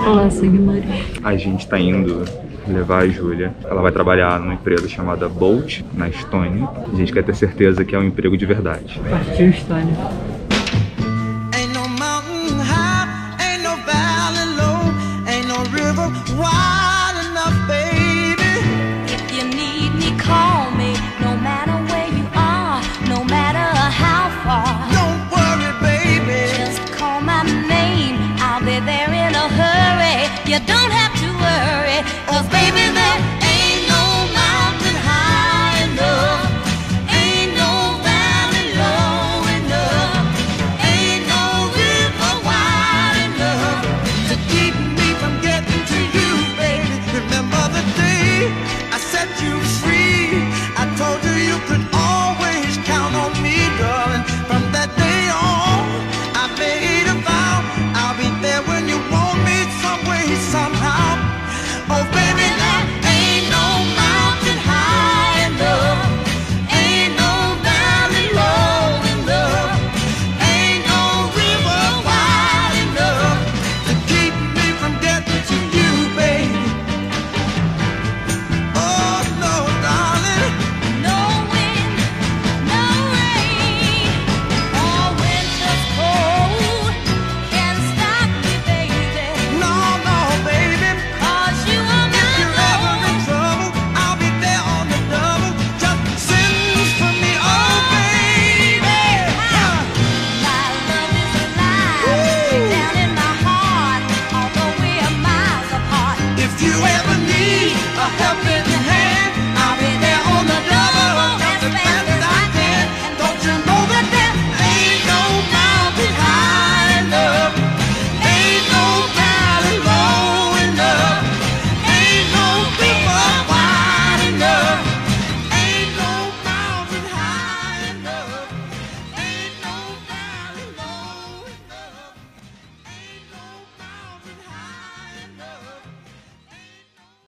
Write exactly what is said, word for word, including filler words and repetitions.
Olá, seguidores. A gente tá indo levar a Júlia. Ela vai trabalhar numa empresa chamada Bolt, na Estônia. A gente quer ter certeza que é um emprego de verdade. Partiu, Estônia. You don't have to worry, 'cause baby, there ain't no mountain high enough, ain't no valley low enough, ain't no river wide enough to keep me from getting to you, baby. Remember the day I set you free, I told you you could always count on me, darling. From that day on, I made a vow, I'll be there when you want me somehow. Oh baby, there ain't no mountain high enough, ain't no valley low enough, ain't no river wide enough to keep me from getting to you, baby. Oh no, darling. No wind, no rain, or winter's cold can stop me, baby. No, no, baby. 'Cause you are my If you're ever in trouble, I'll be there on the double. Just send for me, oh baby. Yeah. My love is alive, deep down in my heart, although we are miles apart. If you ever need a helping